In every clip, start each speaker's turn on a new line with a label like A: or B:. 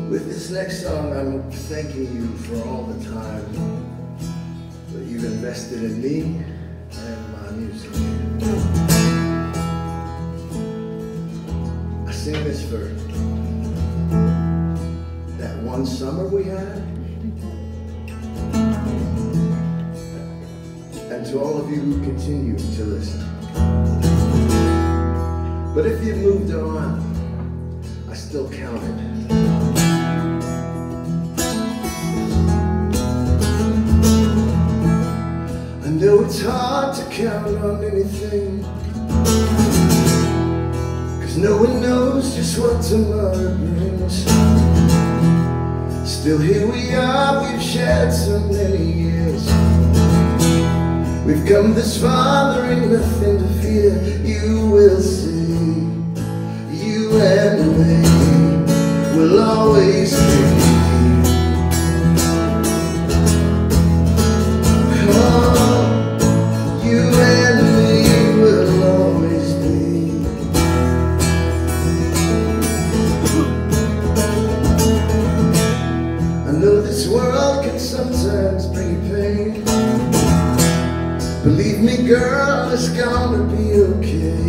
A: With this next song, I'm thanking you for all the time that you've invested in me and my music. I sing this for that one summer we had, and to all of you who continue to listen. But if you've moved on, I still count it. I know it's hard to count on anything, 'cause no one knows just what tomorrow brings. Still here we are, we've shared so many years. We've come this far, there ain't nothing to fear. You will see, you and me will always be. This world can sometimes bring you pain. Believe me, girl, it's gonna be okay.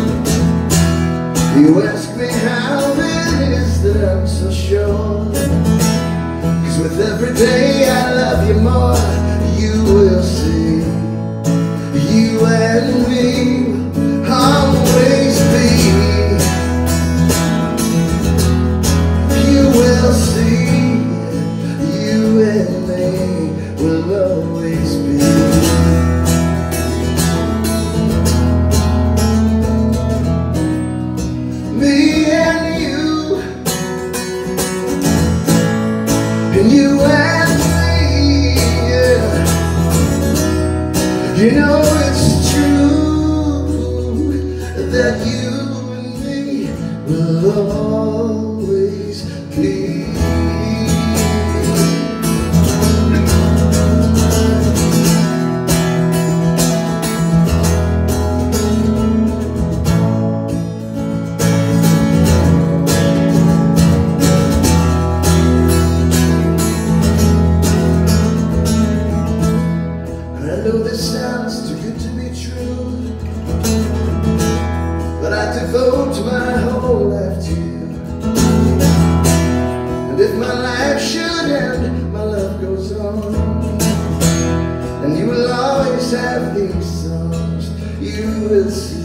A: You ask me how it is that I'm so sure, 'cause with every day I love you more. You will see, you and me will always be. You will see, and me will always be. Me and you and me, yeah. You know it's true that you and me will always be. I know this sounds too good to be true, but I devote my whole life to you. And if my life should end, my love goes on, and you will always have these songs. You will see.